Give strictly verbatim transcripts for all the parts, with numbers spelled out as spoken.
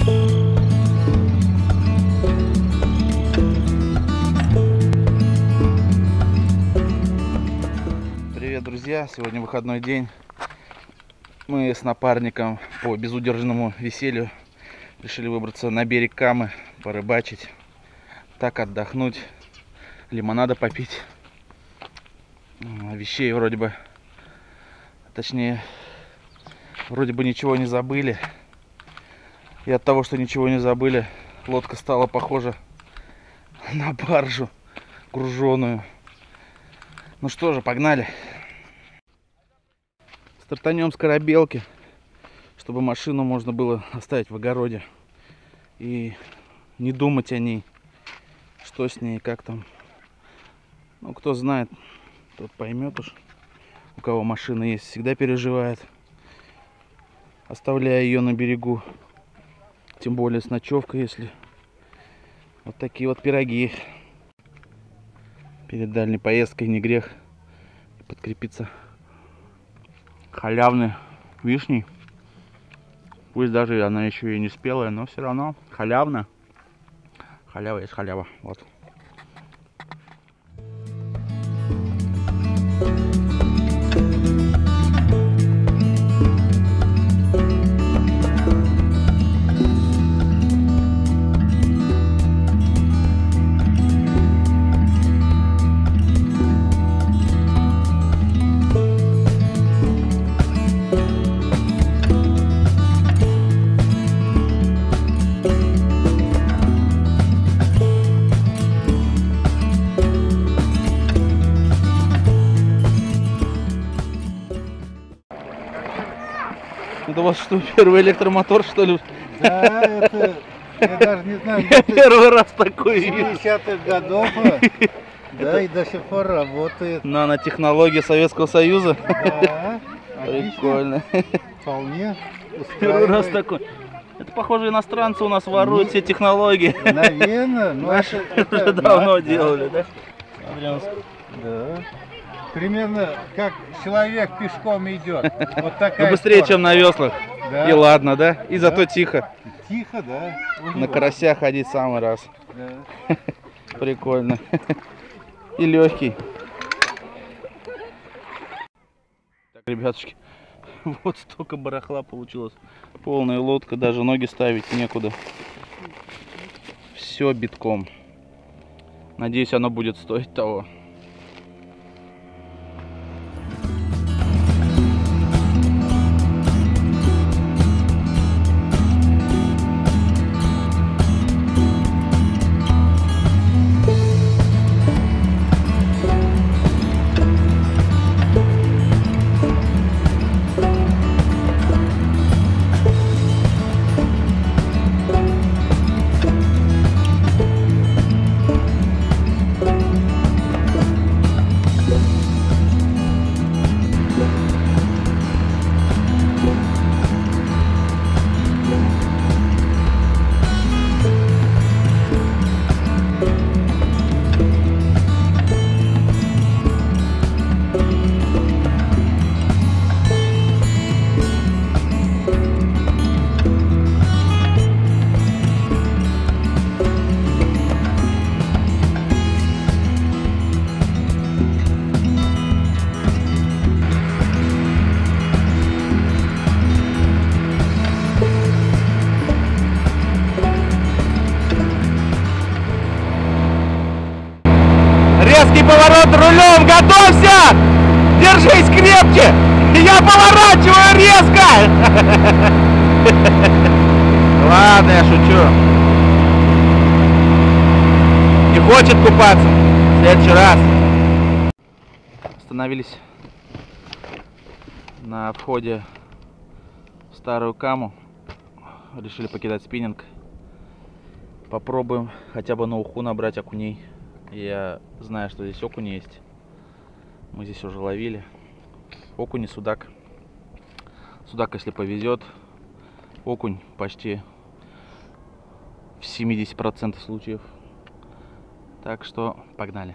Привет, друзья! Сегодня выходной день. Мы с напарником по безудержному веселью решили выбраться на берег Камы, порыбачить, так отдохнуть, лимонада попить. Вещей вроде бы, точнее, вроде бы ничего не забыли. И от того, что ничего не забыли, лодка стала похожа на баржу груженую. Ну что же, погнали. Стартанем с корабелки, чтобы машину можно было оставить в огороде и не думать о ней, что с ней, как там. Ну, кто знает, тот поймет уж. У кого машина есть, всегда переживает, оставляя ее на берегу. Тем более с ночевкой, если вот такие вот пироги. Перед дальней поездкой не грех подкрепиться халявной вишней. Пусть даже она еще и не спелая, но все равно халявная. Халява есть халява. Вот. Это у вас что, первый электромотор, что ли? Да, это, я даже не знаю, я первый раз такой вижу. семидесятых годов, да, и до сих пор работает. Нанотехнология Советского Союза? Да, прикольно. Вполне Первый раз такой. Это, похоже, иностранцы у нас воруют все технологии. Наверное, но наши уже давно делали, да? Да. Примерно как человек пешком идет. Вот такая. Ну, быстрее, скорость. Чем на веслах. Да. И ладно, да? И да. зато тихо. Тихо, да. На карася ходить в самый раз. Да. Прикольно. И легкий. Так, ребятушки, вот столько барахла получилось. Полная лодка, даже ноги ставить некуда. Все битком. Надеюсь, оно будет стоить того. Резкий поворот рулем, готовься! Держись крепче! Я поворачиваю резко! Ладно, я шучу. Не хочет купаться. В следующий раз. Остановились на входе в старую Каму. Решили покидать спиннинг. Попробуем хотя бы на уху набрать окуней. Я знаю, что здесь окуни есть. Мы здесь уже ловили. Окунь и судак. Судак, если повезет. Окунь почти в семидесяти процентах случаев. Так что погнали.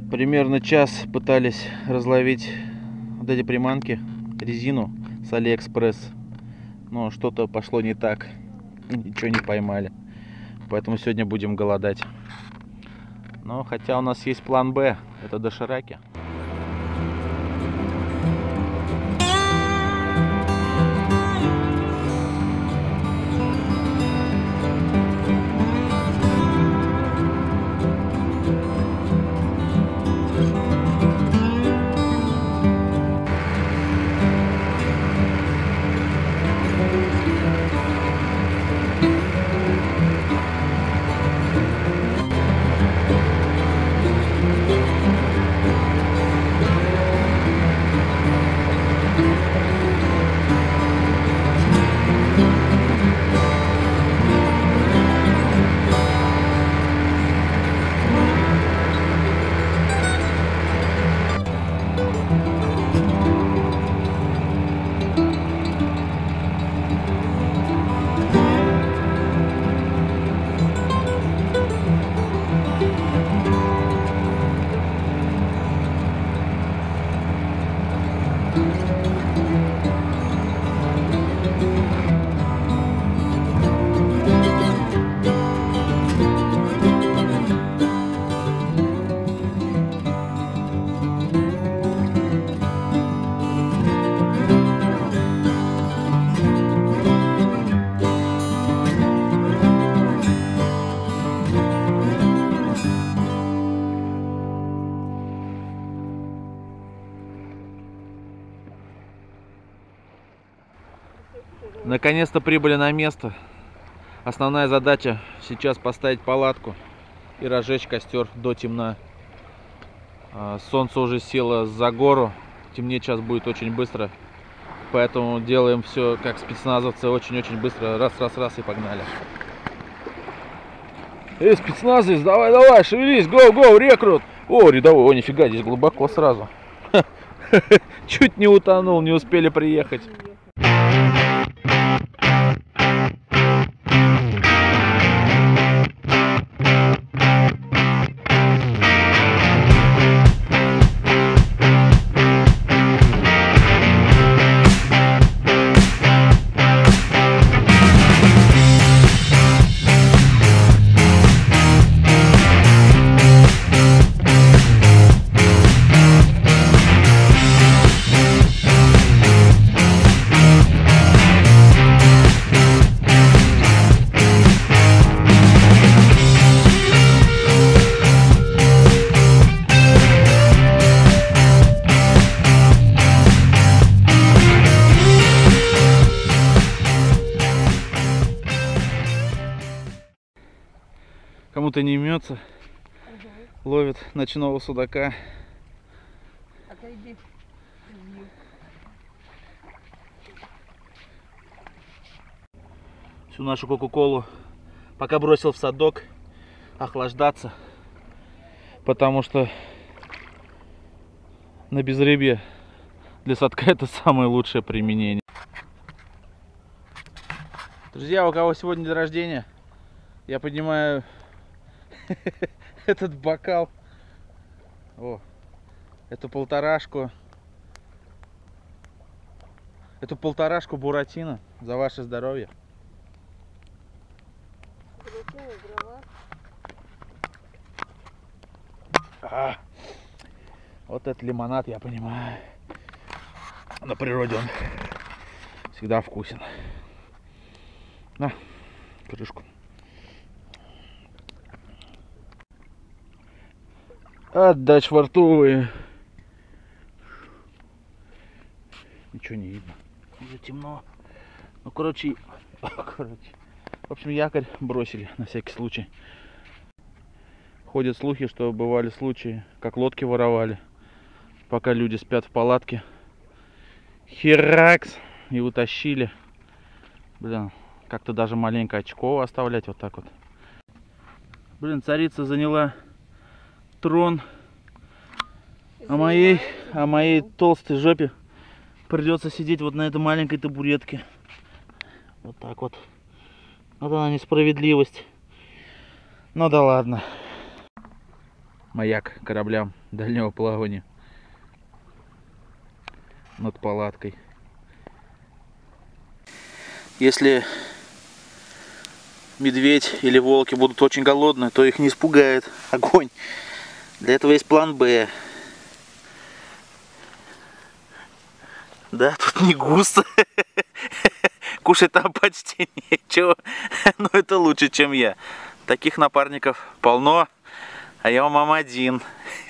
Примерно час пытались разловить вот эти приманки, резину с Алиэкспресс. Но что-то пошло не так. Ничего не поймали. Поэтому сегодня будем голодать. Но хотя у нас есть план Б. Это дошираки. Наконец-то прибыли на место. Основная задача сейчас поставить палатку и разжечь костер до темна. Солнце уже село за гору, темнеть сейчас будет очень быстро, поэтому делаем все как спецназовцы, очень-очень быстро, раз-раз-раз и погнали. Эй, спецназовец, давай-давай, шевелись, гоу-гоу, рекрут! О, рядовой, о, нифига, здесь глубоко сразу. Чуть не утонул, не успели приехать. Кому-то не имется, угу. Ловит ночного судака. Отойди. Всю нашу кока-колу пока бросил в садок охлаждаться, потому что на безрыбье для садка это самое лучшее применение. Друзья, у кого сегодня день рождения, я поднимаю этот бокал. О, эту полторашку. Эту полторашку буратино за ваше здоровье. А, вот этот лимонад, я понимаю. На природе он всегда вкусен. На, крышку. Отдать швартовые. Ничего не видно. Уже темно. Ну, короче, короче. В общем, якорь бросили на всякий случай. Ходят слухи, что бывали случаи, как лодки воровали, пока люди спят в палатке. Херакс! И утащили. Блин, как-то даже маленько очково оставлять вот так вот. Блин, царица заняла трон, а моей, а моей толстой жопе придется сидеть вот на этой маленькой табуретке. Вот так вот. Вот она несправедливость. Ну да ладно. маяк кораблям дальнего плавания над палаткой. Если медведь или волки будут очень голодные, то их не испугает огонь. Для этого есть план Б. Да, тут не густо. Кушать там почти нечего. Но это лучше, чем я. Таких напарников полно, а я вам один.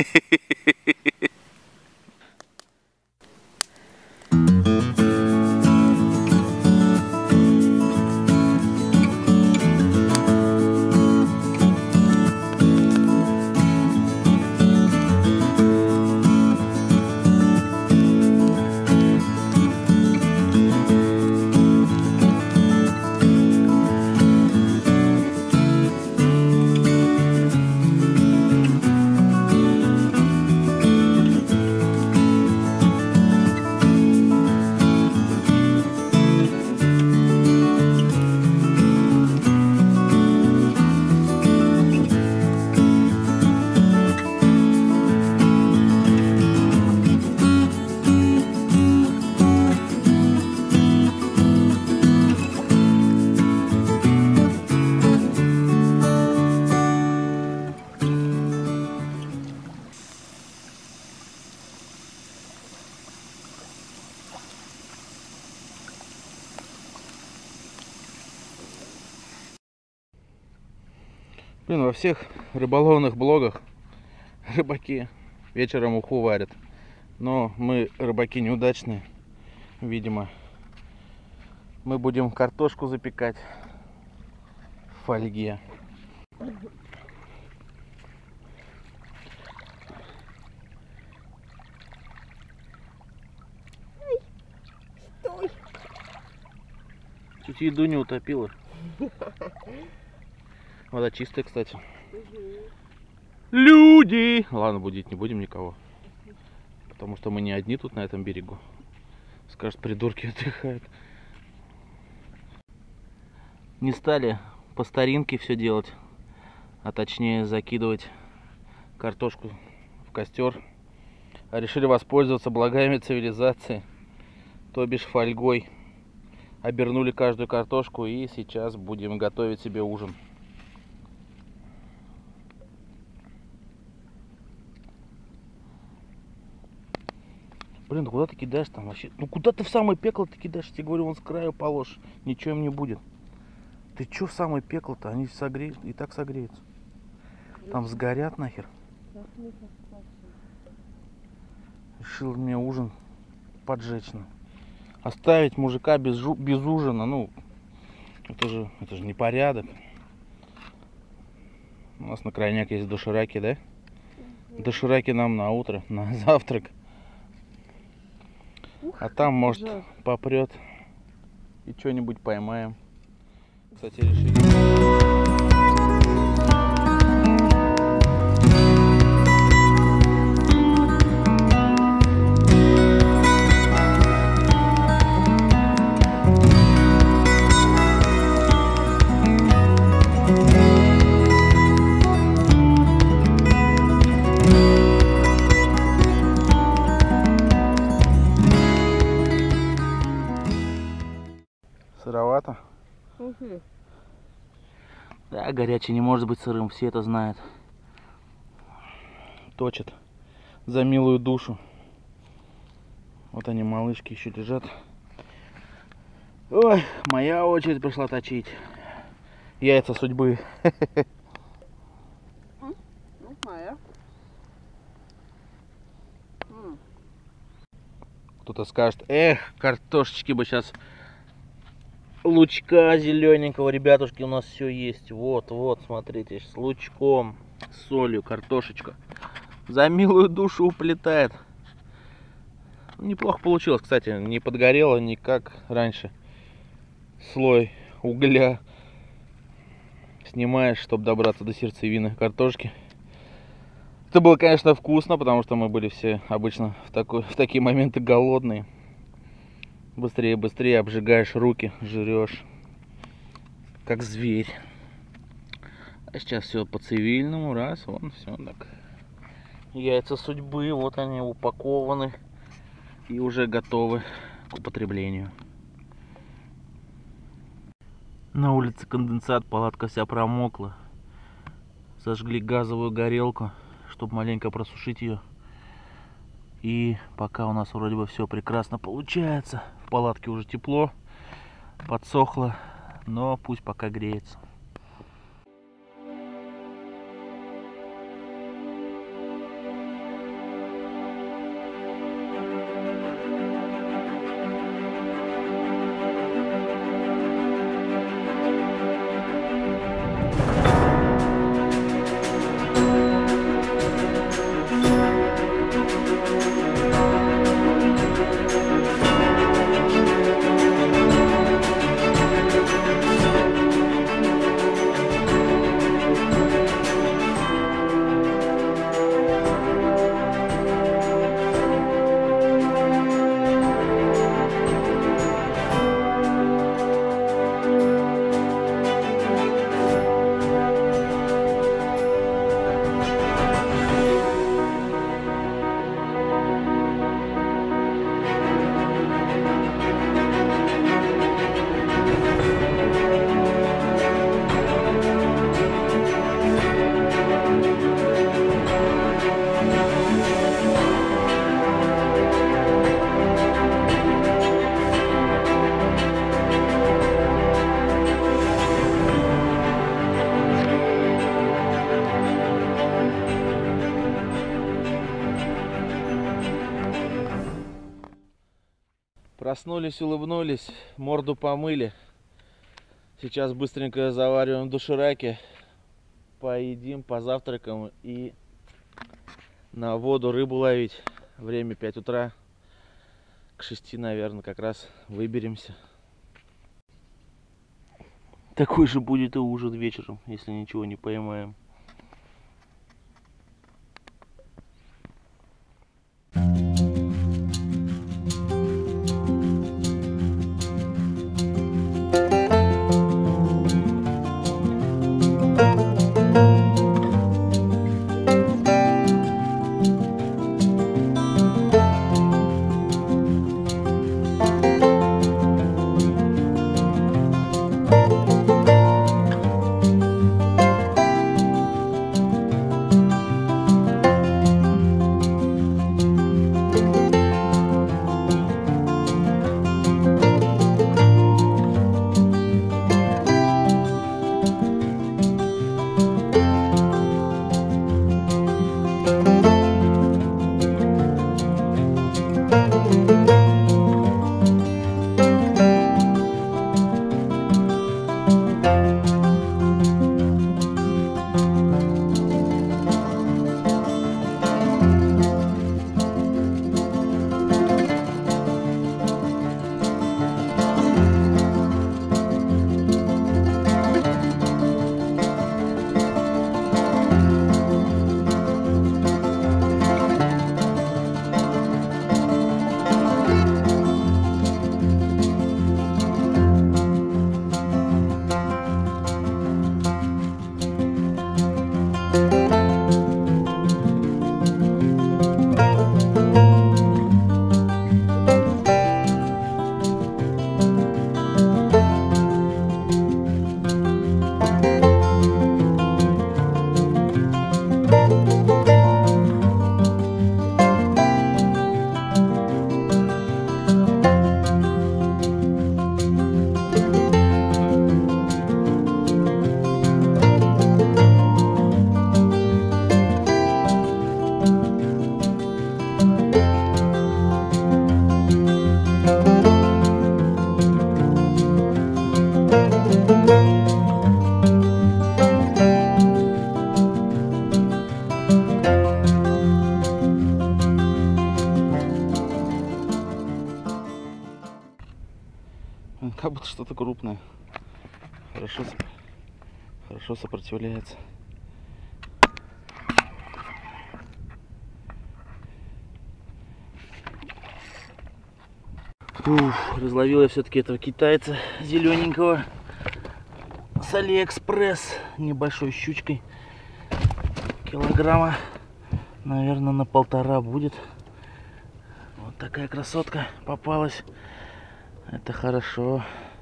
Блин, во всех рыболовных блогах рыбаки вечером уху варят. Но мы рыбаки неудачные, видимо. Мы будем картошку запекать в фольге. Стой! Чуть еду не утопила. Вода чистая, кстати. Угу. Люди! Ладно, будить не будем никого. Потому что мы не одни тут на этом берегу. Скажут, придурки отдыхают. Не стали по старинке все делать. А точнее закидывать картошку в костер. А решили воспользоваться благами цивилизации. То бишь фольгой. Обернули каждую картошку и сейчас будем готовить себе ужин. Блин, ну куда ты кидаешь там вообще? Ну куда ты в самое пекло ты кидаешь? Я тебе говорю, вон с краю положишь. Ничего им не будет. Ты чё в самое пекло-то? Они согреют, и так согреются. Там сгорят нахер. Решил мне ужин поджечь. Оставить мужика без, жу без ужина, ну, это же, это же непорядок. У нас на крайняк есть дошираки, да? Дошираки нам на утро, на завтрак. А там, может, жар. попрет и что-нибудь поймаем. Кстати, решили. Сыровато? Угу. Да, горячий не может быть сырым, все это знают. Точат за милую душу. Вот они, малышки, еще лежат. Ой, моя очередь пришла точить. Яйца судьбы. Ну, моя. Кто-то скажет, эх, картошечки бы сейчас лучка зелененького, ребятушки, у нас все есть. Вот, вот, смотрите, с лучком, с солью, картошечка. За милую душу уплетает. Неплохо получилось, кстати, не подгорело ни как раньше. Слой угля снимаешь, чтобы добраться до сердцевины картошки. Это было, конечно, вкусно, потому что мы были все обычно в, такой, в такие моменты голодные. Быстрее, быстрее обжигаешь руки, жрешь, как зверь. А сейчас все по цивильному, раз, вон, все так. Яйца судьбы, вот они упакованы и уже готовы к употреблению. На улице конденсат, палатка вся промокла. Зажгли газовую горелку, чтобы маленько просушить ее. И пока у нас вроде бы все прекрасно получается. В палатке уже тепло, подсохло, но пусть пока греется. Проснулись, улыбнулись, морду помыли. Сейчас быстренько завариваем дошираки, поедим, позавтракаем и на воду рыбу ловить. Время пять утра, к шести, наверное, как раз выберемся. Такой же будет и ужин вечером, если ничего не поймаем. Как будто что-то крупное. Хорошо, хорошо сопротивляется. Ух, разловил я все-таки этого китайца зелененького с Алиэкспресс небольшой щучкой, килограмма Наверное, на полтора будет. Вот такая красотка попалась. Это хорошо.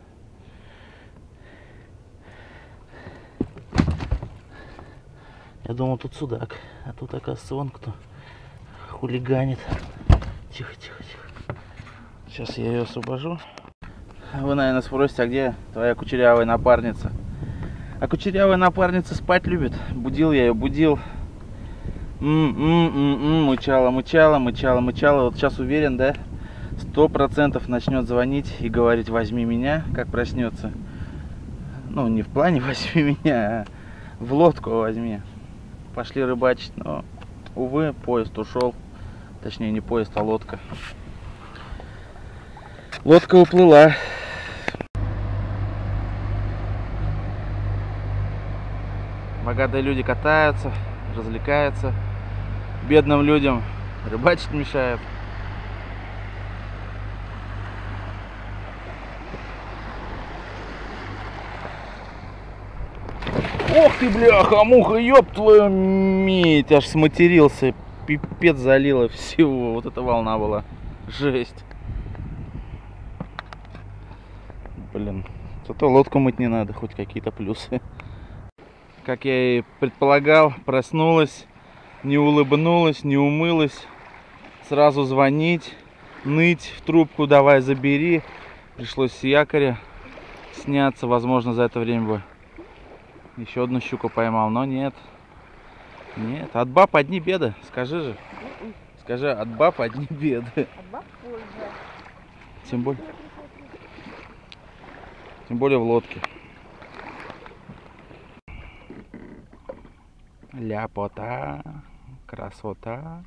Я думал, тут судак, а тут, оказывается, вон кто хулиганит. Тихо, тихо, тихо. Сейчас я ее освобожу. Вы, наверное, спросите, а где твоя кучерявая напарница? А кучерявая напарница спать любит. Будил я ее, будил. М-м-м-м, мычала, мычала, мычала, мычала. Вот сейчас уверен, да? Сто процентов начнет звонить и говорить: возьми меня, как проснется. Ну, не в плане возьми меня, а в лодку возьми. Пошли рыбачить, но, увы, поезд ушел. Точнее, не поезд, а лодка. Лодка уплыла. Богатые люди катаются, развлекаются. Бедным людям рыбачить мешают. Ох ты, бляха, муха, ёб твою медь, аж сматерился, пипец залило всего, вот эта волна была, жесть. Блин, зато лодку мыть не надо, хоть какие-то плюсы. Как я и предполагал, проснулась, не улыбнулась, не умылась, сразу звонить, ныть в трубку: давай забери. Пришлось с якоря сняться, возможно, за это время бы еще одну щуку поймал, но нет. Нет, от баб одни беды, скажи же. Скажи, от баб одни беды. От баб польза. Тем более, тем более в лодке. Ляпота, красота.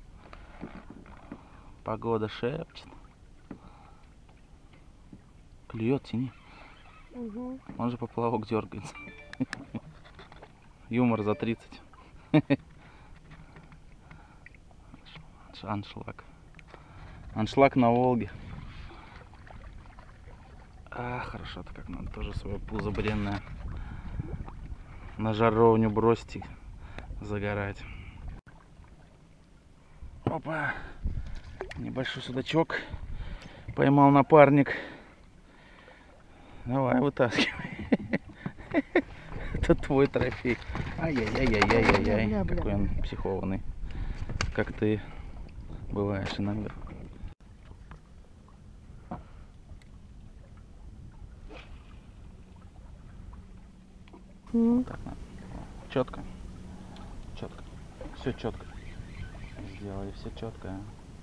Погода шепчет. Клюет, тяни. Угу. Он же поплавок дергается. Юмор за тридцать. Аншлаг. Аншлаг на Волге. А, хорошо-то как надо тоже свое пузо бренное на жаровню бросить и загорать. Опа! Небольшой судачок поймал напарник. Давай, вытаскивай. Это твой трофей. Ай-яй-яй-яй-яй-яй. Какой он психованный. Как ты бываешь иногда. Mm. Так, надо. Четко. Четко. Все четко. Сделали все четко.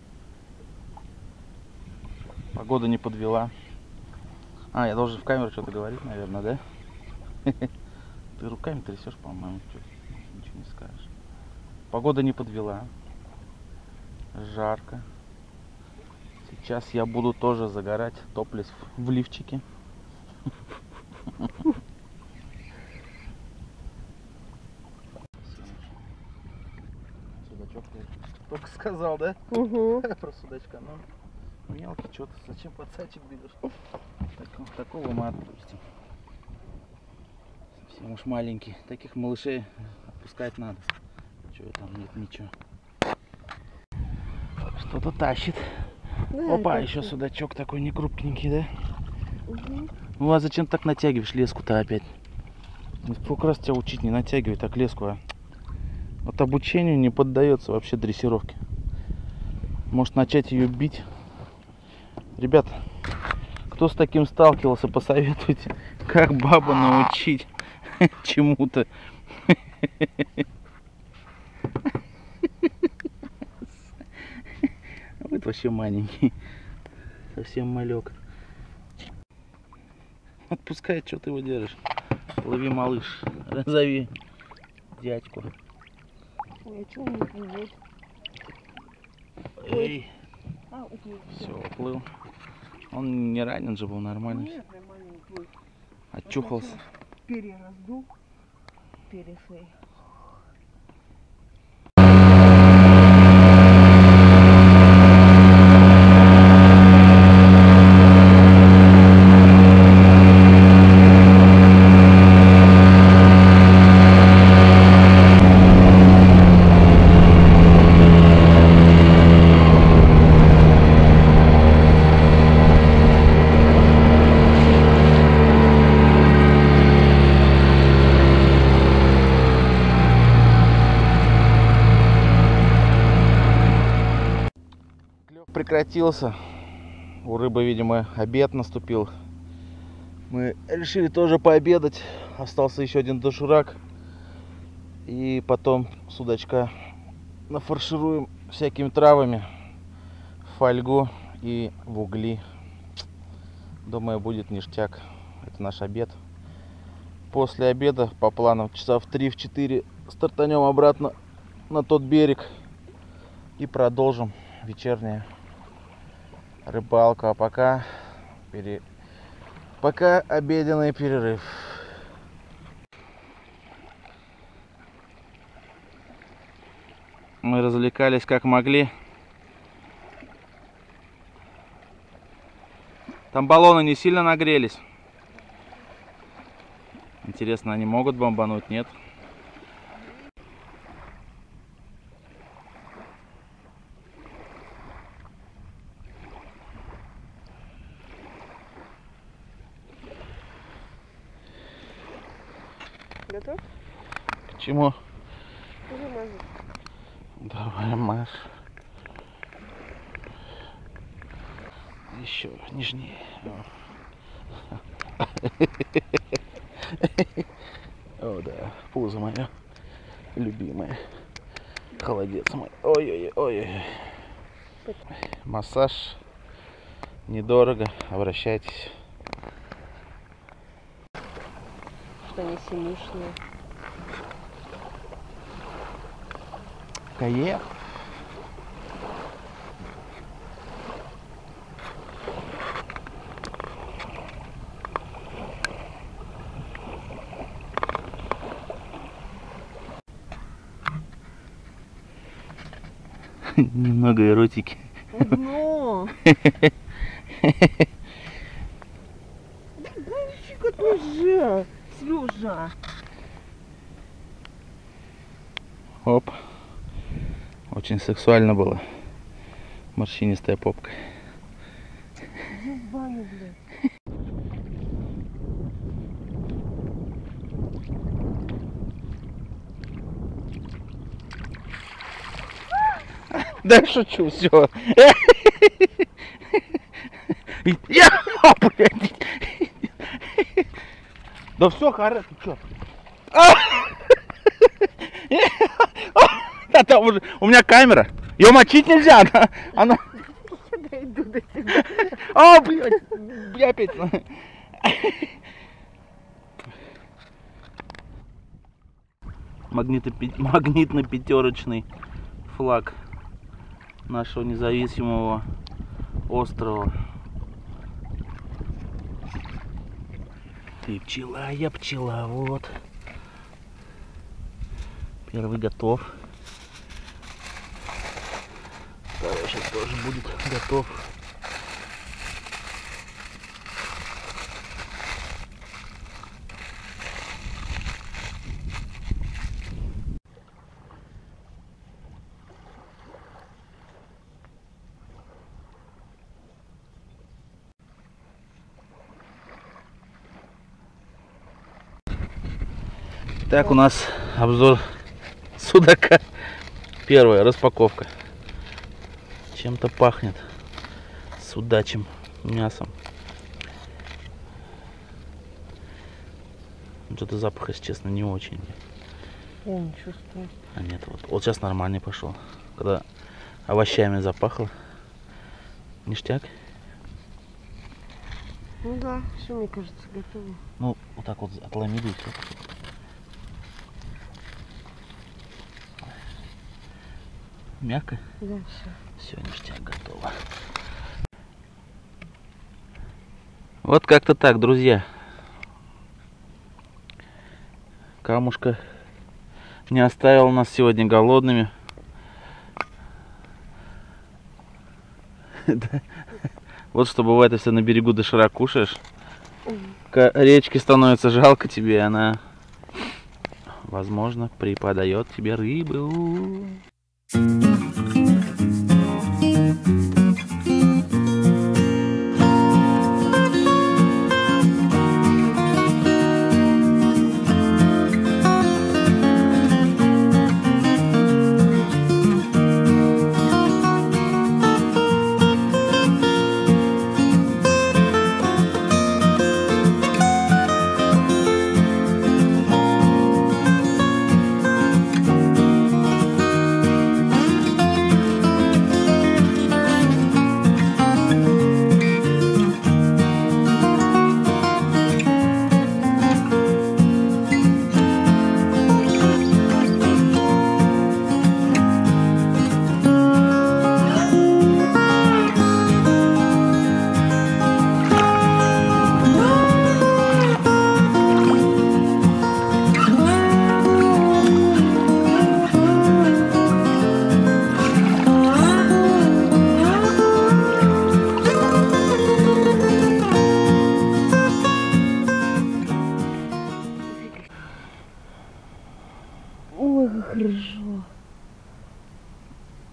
Погода не подвела. А, я должен в камеру что-то говорить, наверное, да? Ты руками трясешь, по-моему, ничего не скажешь. Погода не подвела. Жарко. Сейчас я буду тоже загорать, топлес в лифчике. Судачок только сказал, да? Угу. Про судачка, ну мелкий, что-то, зачем подсачек берешь? Так, такого мы отпустим. Совсем уж маленький. Таких малышей отпускать надо. Чего там нет ничего. Что-то тащит. Да, Опа, это еще что? судачок такой не крупненький, да? Угу. Ну а зачем так натягиваешь леску-то опять? Ну, сколько раз тебя учить, не натягивай так леску, а? Вот обучению не поддается вообще дрессировке. Может начать ее бить. Ребят, кто с таким сталкивался, посоветуйте, как бабу научить чему-то. Вот вообще маленький. Совсем малек. Отпускай, что ты его держишь. Лови, малыш. Зови дядьку. Ой, а что он не плывет? Эй, А, уплыл. все, уплыл. Он не ранен же был, нормально. Нет, нормально не плыл. Очухался. Перья раздул. Перья свои. прекратился. У рыбы, видимо, обед наступил. Мы решили тоже пообедать. Остался еще один доширак. И потом судачка нафаршируем всякими травами в фольгу и в угли. Думаю, будет ништяк. Это наш обед. После обеда, по планам, часа в три-четыре стартанем обратно на тот берег и продолжим вечернюю рыбалку. А пока, пере... пока обеденный перерыв. Мы развлекались как могли. Там баллоны не сильно нагрелись. Интересно, они могут бомбануть, нет? Готов? К чему? Уже мазать. Давай, Маш. Еще нежнее. О, да, пузо мое любимое. Холодец мой. Ой-ой-ой. Массаж недорого. Обращайтесь. Что они синюшные. Каеф. Немного эротики. Ну! Нифига тоже! Слюжа! Оп. Очень сексуально было. Морщинистая попка. Иди в баню, блядь. Да шучу, все. Я, блядь. Да все, харе, ты чё? Да там уже, у меня камера. Ее мочить нельзя, она, она... Я дойду до тебя. О, блядь, я опять... Магнитно-пятерочный флаг нашего независимого острова. Ты пчела, я пчеловод. Первый готов. Второй сейчас тоже будет готов. Так, у нас обзор судака. Первая распаковка. Чем-то пахнет судачим мясом. Что-то запах, если честно, не очень. Я не чувствую. А нет, вот, вот сейчас нормальный пошел. Когда овощами запахло. Ништяк. Ну да, все, мне кажется, готово. Ну, вот так вот отломили и всё. Мягко? Да, все. Все, ништяк, готово. Вот как-то так, друзья. Камушка не оставил нас сегодня голодными. Вот что бывает, если на берегу доширак кушаешь. Речке становится жалко тебе, и она, возможно, преподает тебе рыбу.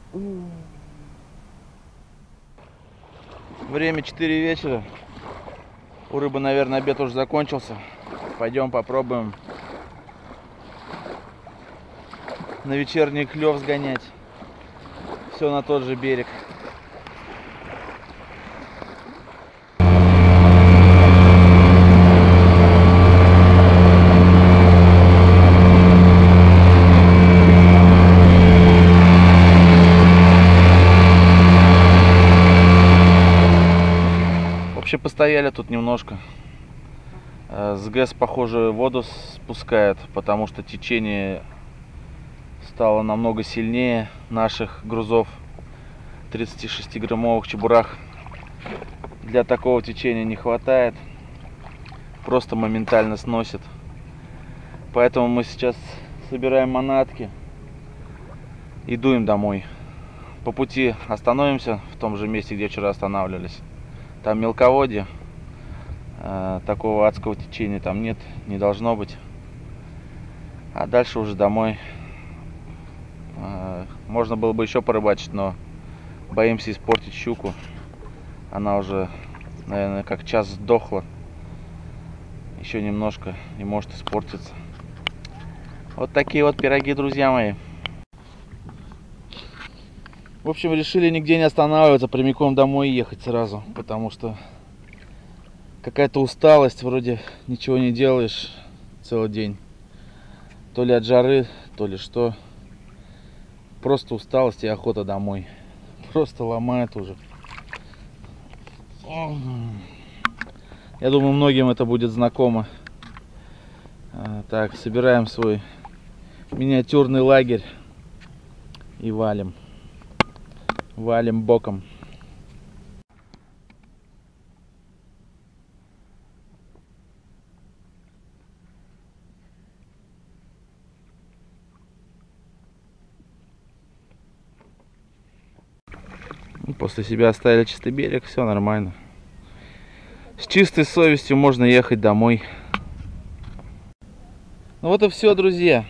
М. Время четыре вечера. У рыбы, наверное, обед уже закончился. Пойдем попробуем на вечерний клев сгонять. Все на тот же берег. Вообще постояли тут немножко. С ГЭС, похоже, воду спускает, потому что течение стало намного сильнее наших грузов тридцатишестиграммовых чебурах. Для такого течения не хватает, просто моментально сносит. Поэтому мы сейчас собираем манатки и дуем домой. По пути остановимся в том же месте, где вчера останавливались. Там мелководье, э, такого адского течения там нет, не должно быть. А дальше уже домой. Э, можно было бы еще порыбачить, но боимся испортить щуку. Она уже, наверное, как час сдохла. Еще немножко и может испортиться. Вот такие вот пироги, друзья мои. В общем, решили нигде не останавливаться, прямиком домой ехать сразу, потому что какая-то усталость, вроде ничего не делаешь целый день. То ли от жары, то ли что. Просто усталость и охота домой. Просто ломает уже. Я думаю, многим это будет знакомо. Так, собираем свой миниатюрный лагерь и валим. Валим боком. После себя оставили чистый берег, все нормально. С чистой совестью можно ехать домой. Ну вот и все, друзья.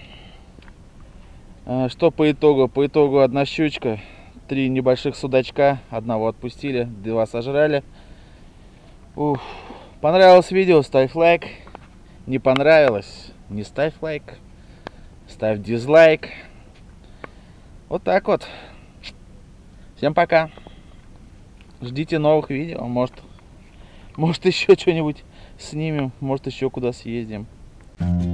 Что по итогу? По итогу одна щучка, три небольших судачка, одного отпустили, два сожрали. Уф. Понравилось видео, ставь лайк. Не понравилось, не ставь лайк, ставь дизлайк. Вот так вот. Всем пока. Ждите новых видео. Может, может еще что-нибудь снимем, может еще куда съездим.